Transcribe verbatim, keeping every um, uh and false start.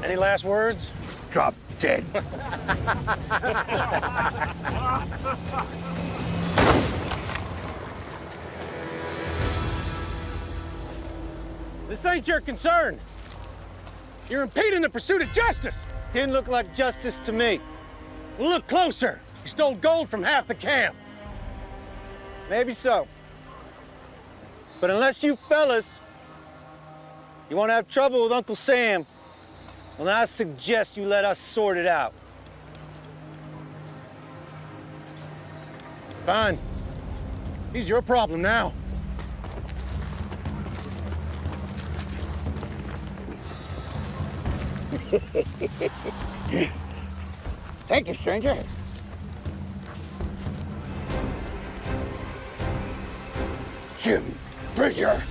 Any last words? Drop dead. This ain't your concern. You're impeding the pursuit of justice. Didn't look like justice to me. Well, look closer. You stole gold from half the camp. Maybe so. But unless you fellas, you want to have trouble with Uncle Sam, well, then I suggest you let us sort it out. Fine. He's your problem now. Thank you, stranger. Jim Bridger.